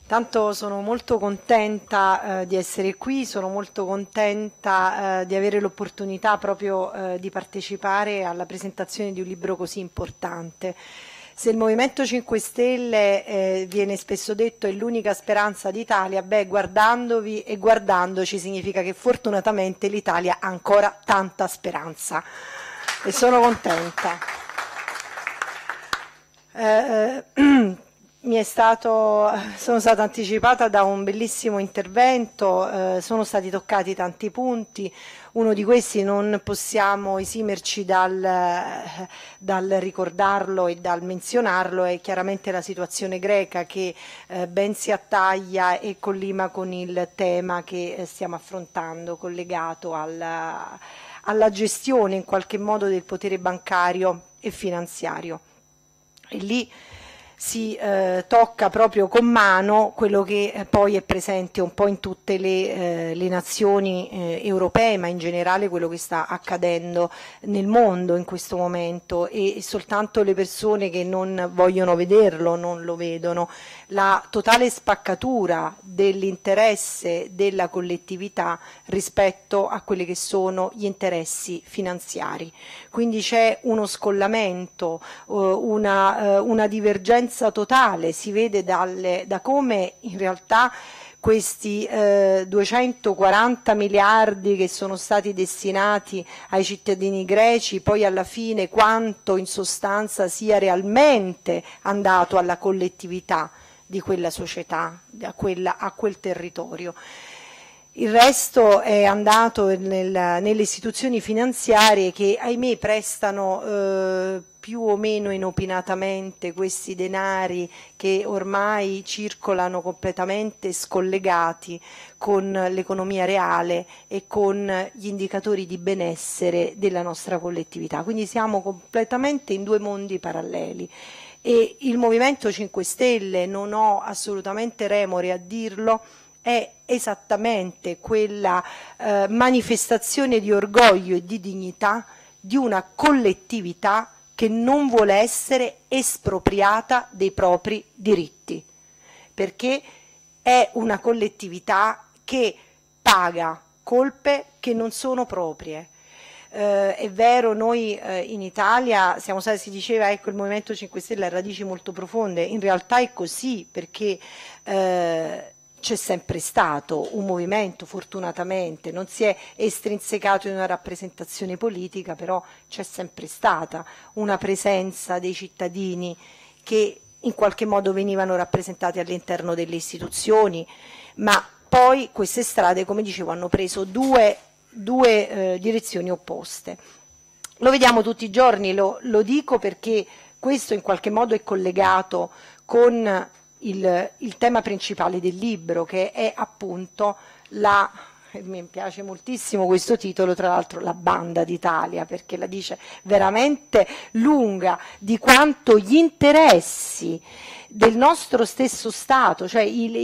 Tanto sono molto contenta di essere qui, sono molto contenta di avere l'opportunità proprio di partecipare alla presentazione di un libro così importante. Se il Movimento 5 Stelle viene spesso detto è l'unica speranza d'Italia, beh, guardandovi e guardandoci significa che fortunatamente l'Italia ha ancora tanta speranza e sono contenta. Sono stata anticipata da un bellissimo intervento, sono stati toccati tanti punti, uno di questi non possiamo esimerci dal ricordarlo e dal menzionarlo, è chiaramente la situazione greca che ben si attaglia e collima con il tema che stiamo affrontando, collegato alla gestione in qualche modo del potere bancario e finanziario. E lì si tocca proprio con mano quello che poi è presente un po' in tutte le nazioni europee, ma in generale quello che sta accadendo nel mondo in questo momento, e soltanto le persone che non vogliono vederlo non lo vedono. La totale spaccatura dell'interesse della collettività rispetto a quelli che sono gli interessi finanziari. Quindi c'è uno scollamento, una divergenza totale, si vede da come in realtà questi 240 miliardi che sono stati destinati ai cittadini greci, poi alla fine quanto in sostanza sia realmente andato alla collettività di quella società, a quel territorio. Il resto è andato nelle istituzioni finanziarie che, ahimè, prestano più o meno inopinatamente questi denari che ormai circolano completamente scollegati con l'economia reale e con gli indicatori di benessere della nostra collettività. Quindi siamo completamente in due mondi paralleli. E il Movimento 5 Stelle, non ho assolutamente remore a dirlo, è esattamente quella manifestazione di orgoglio e di dignità di una collettività che non vuole essere espropriata dei propri diritti, perché è una collettività che paga colpe che non sono proprie. È vero, noi in Italia siamo stati, si diceva, ecco, il Movimento 5 Stelle ha radici molto profonde, in realtà è così, perché c'è sempre stato un movimento, fortunatamente, non si è estrinsecato in una rappresentazione politica, però c'è sempre stata una presenza dei cittadini che in qualche modo venivano rappresentati all'interno delle istituzioni, ma poi queste strade, come dicevo, hanno preso due direzioni opposte. Lo vediamo tutti i giorni, lo dico perché questo in qualche modo è collegato con il tema principale del libro, che è appunto mi piace moltissimo questo titolo, tra l'altro, La banda d'Italia, perché la dice veramente lunga di quanto gli interessi del nostro stesso Stato, cioè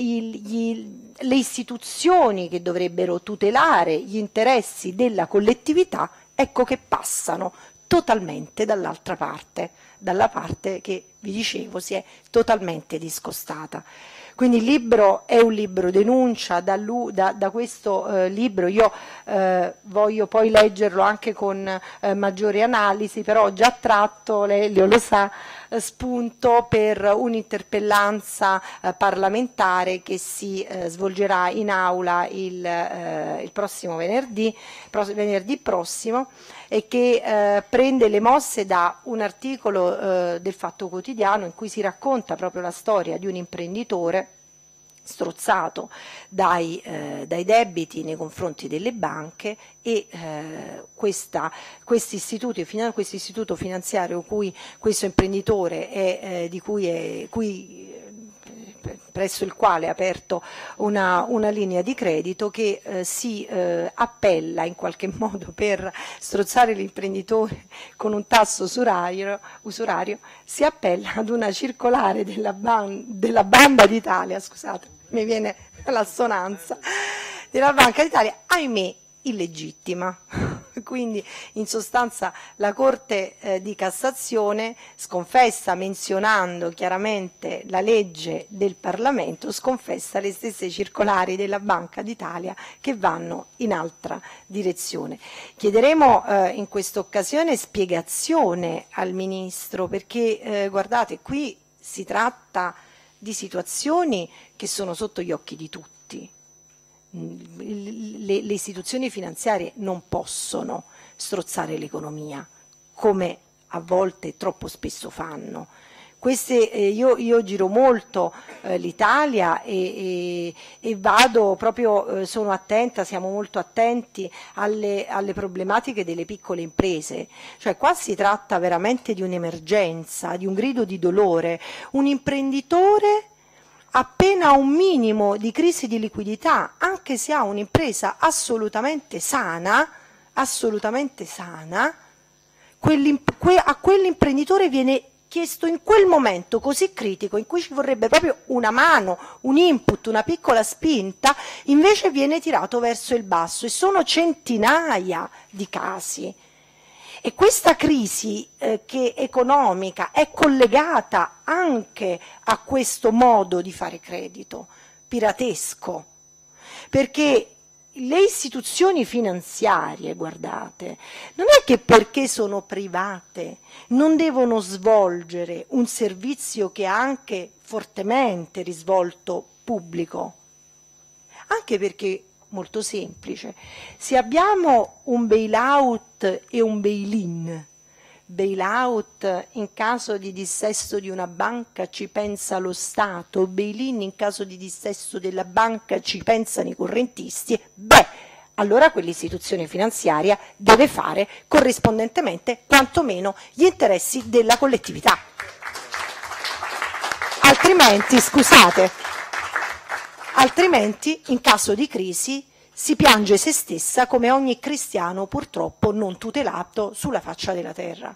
le istituzioni che dovrebbero tutelare gli interessi della collettività, ecco che passano totalmente dall'altra parte, dalla parte che, vi dicevo, si è totalmente discostata. Quindi il libro è un libro denuncia, da questo libro io voglio poi leggerlo anche con maggiore analisi, però ho già tratto, lei lo sa, spunto per un'interpellanza parlamentare che si svolgerà in aula il prossimo venerdì prossimo, e che prende le mosse da un articolo del Fatto Quotidiano in cui si racconta proprio la storia di un imprenditore strozzato dai debiti nei confronti delle banche, e questo istituto finanziario cui questo imprenditore presso il quale ha aperto una linea di credito, che si appella in qualche modo per strozzare l'imprenditore con un tasso usurario, si appella ad una circolare della Banda d'Italia, scusate, mi viene l'assonanza, della Banca d'Italia, ahimè illegittima, Quindi in sostanza la Corte di Cassazione sconfessa, menzionando chiaramente la legge del Parlamento, sconfessa le stesse circolari della Banca d'Italia che vanno in altra direzione. Chiederemo in questa occasione spiegazione al Ministro, perché guardate, qui si tratta di situazioni che sono sotto gli occhi di tutti. Le istituzioni finanziarie non possono strozzare l'economia come a volte troppo spesso fanno. Io giro molto l'Italia e vado proprio, sono attenta, siamo molto attenti alle problematiche delle piccole imprese. Cioè qua si tratta veramente di un'emergenza, di un grido di dolore. Un imprenditore appena un minimo di crisi di liquidità, anche se ha un'impresa assolutamente sana, a quell'imprenditore viene chiesto in quel momento così critico, in cui ci vorrebbe proprio una mano, un input, una piccola spinta, invece viene tirato verso il basso, e sono centinaia di casi. E questa crisi che economica è collegata anche a questo modo di fare credito piratesco, perché le istituzioni finanziarie, guardate, non è che perché sono private non devono svolgere un servizio che ha anche fortemente risvolto pubblico, anche perché molto semplice. Se abbiamo un bail-out e un bail-in, bail-out in caso di dissesto di una banca ci pensa lo Stato, bail-in in caso di dissesto della banca ci pensano i correntisti, allora quell'istituzione finanziaria deve fare corrispondentemente quantomeno gli interessi della collettività. Altrimenti, scusate, altrimenti in caso di crisi si piange se stessa, come ogni cristiano purtroppo non tutelato sulla faccia della terra.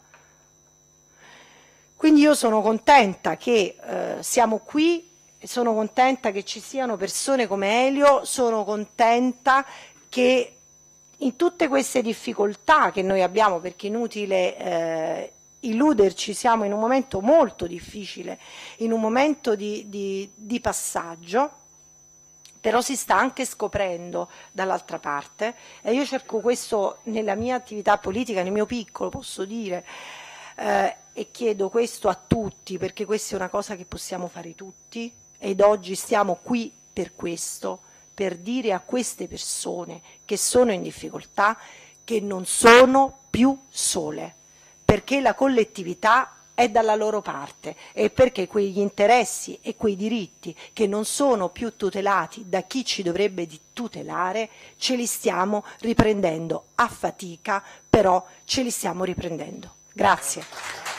Quindi io sono contenta che siamo qui, sono contenta che ci siano persone come Elio, sono contenta che in tutte queste difficoltà che noi abbiamo, perché è inutile illuderci, siamo in un momento molto difficile, in un momento di passaggio, però si sta anche scoprendo dall'altra parte, e io cerco questo nella mia attività politica, nel mio piccolo posso dire, e chiedo questo a tutti, perché questa è una cosa che possiamo fare tutti, ed oggi stiamo qui per questo, per dire a queste persone che sono in difficoltà che non sono più sole, perché la collettività è dalla loro parte, e perché quegli interessi e quei diritti che non sono più tutelati da chi ci dovrebbe tutelare, ce li stiamo riprendendo a fatica, però ce li stiamo riprendendo. Grazie.